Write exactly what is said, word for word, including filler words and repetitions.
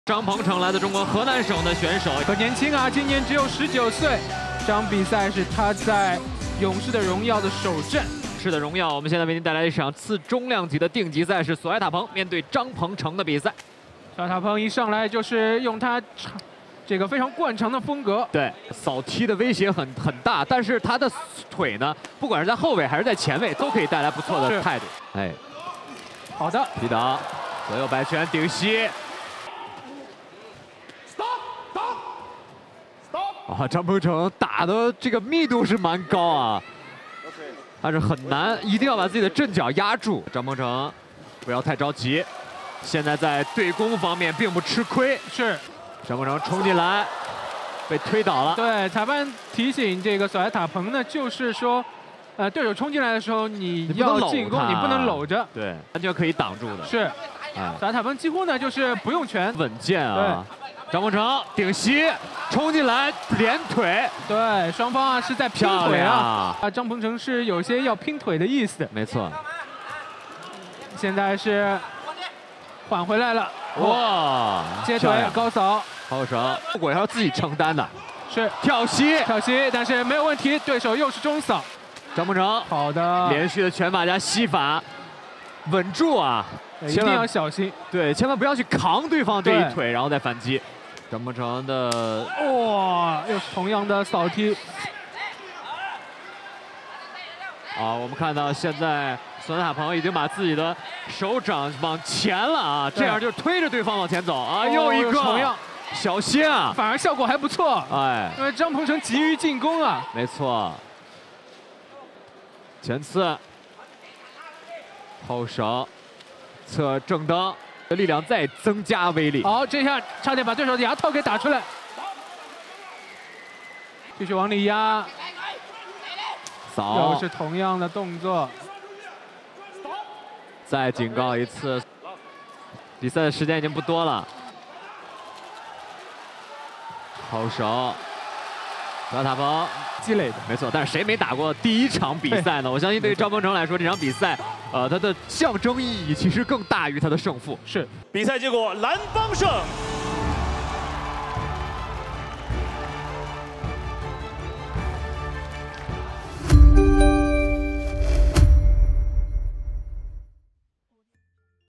张鹏程来自中国河南省的选手， 可年轻啊，今年只有十九岁。这场比赛是他在勇士的荣耀的首阵。 是的，荣耀。我们现在为您带来一场次中量级的定级赛，是索埃塔彭面对张鹏程的比赛。 索埃塔彭一上来就是用他这个非常惯常的风格， 对，扫踢的威胁很很大，但是他的腿呢，不管是在后卫还是在前卫，都可以带来不错的态度。哎， 好的， 皮挡，左右摆拳顶膝。 啊，张鹏程打的这个密度是蛮高啊，但是很难，一定要把自己的阵脚压住。张鹏程不要太着急，现在在对攻方面并不吃亏。是，张鹏程冲进来，被推倒了。对，裁判提醒这个索埃塔彭呢，就是说，呃，对手冲进来的时候，你要进攻，你不能搂着，对，完全可以挡住的。是，哎，索埃塔彭几乎呢就是不用拳，稳健啊。 张鹏程顶膝冲进来，连腿，对，双方啊是在拼腿啊！啊，张鹏程是有些要拼腿的意思。没错。现在是缓回来了，哇！接腿高扫，好手，后果要自己承担的。是跳膝，跳膝，但是没有问题，对手又是中扫。张鹏程，好的，连续的拳法加膝法，稳住啊！一定要小心，对，千万不要去扛对方这一腿，然后再反击。 张鹏程的哇，又是同样的扫踢。啊，我们看到现在索埃塔彭已经把自己的手掌往前了啊，这样就推着对方往前走啊，又一个，同样小心啊，反而效果还不错。哎，因为张鹏程急于进攻啊。没错。前刺，后手，侧正蹬。 的力量再增加威力。好，这下差点把对手的牙套给打出来。继续往里压，扫，又是同样的动作。再警告一次，比赛的时间已经不多了。后手，索埃塔彭积累的，没错。但是谁没打过第一场比赛呢？我相信对于张鹏程来说，这场比赛。 呃，它的象征意义其实更大于它的胜负。是， 比赛结果蓝方胜。